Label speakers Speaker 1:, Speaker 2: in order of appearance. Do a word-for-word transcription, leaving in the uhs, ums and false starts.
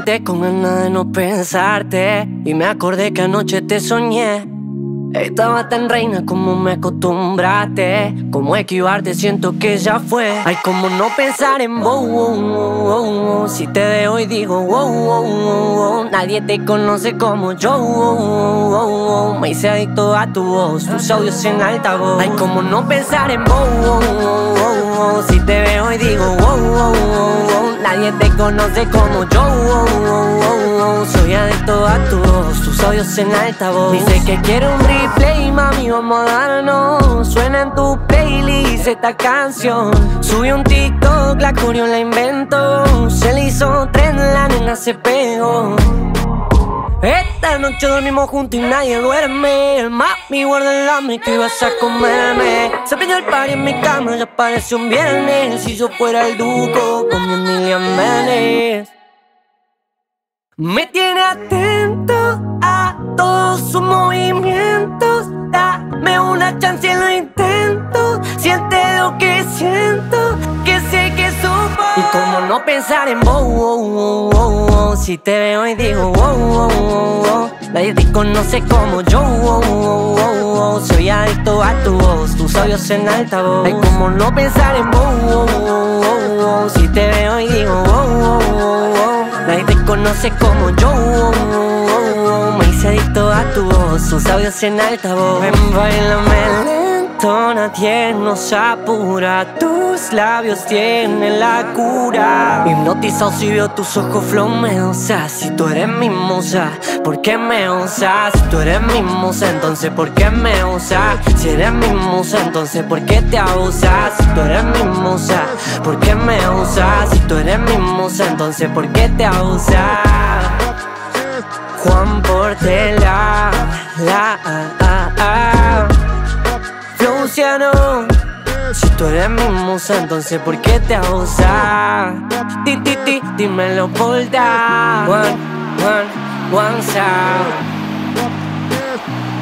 Speaker 1: desperté con ganas de no pensarte y me acordé que anoche te soñé. Estaba tan reina como me acostumbraste. Como esquivarte siento que ya fue. Ay, como no pensar en vos, oh, oh, oh. Si te veo y digo wow, wow, wow, wow. Nadie te conoce como yo, oh, oh, oh. Me hice adicto a tu voz, tus audios en altavoz. Ay, como no pensar en vos, oh, oh, oh, oh. Si te veo y digo wow, wow, wow, wow. Nadie te conoce como yo, oh, oh, oh, oh. Soy adicto a tu voz, tus audios en altavoz. Dice que quiere un replay, mami, vamos a darnos. Suena en tu playlist esta canción. Subí un TikTok, la Curio la inventó. Se le hizo tren, la nena se pegó. Esta noche dormimos juntos y nadie duerme. Mami, guarda el hambre que ibas a comerme. Se prendió el party en mi cama, ya parece un viernes. Si yo fuera el duco con mi Emilia Menes. Me tiene atento a todos sus movimientos. Dame una chance y lo intento. Siente lo que siento, que sé que supo. Y como no pensar en vos, oh, oh, oh, oh. Si te veo y digo wow, wow, wow, wow. Nadie te conoce como yo, oh, oh, oh, oh. Soy adicto a tu voz, tus audios en altavoz. Ay, como no pensar en vos, oh, oh, oh, oh. Si te veo y digo wow, wow, wow, wow. Nadie te conoce como yo, oh, oh, oh, oh. Me hice adicto a tu voz, tus audios en altavoz. Ven, bailame lento, nadie nos apura. Tus labios tienen la cura. Hipnotizado si veo tus ojos flow me usas. Si tú eres mi musa, ¿por qué me usas? Si tú eres mi musa, entonces ¿por qué me usas? Si eres mi musa, entonces ¿por qué te abusas? Si tú eres mi musa, ¿por qué me usas? Si tú eres mi musa, entonces ¿por qué te abusas? Juan Portela, la, ah, ah, ah. Luciano, si tú eres mi musa, entonces ¿por qué te abusas? Ti, ti, ti, dímelo por da. One, one, one sound.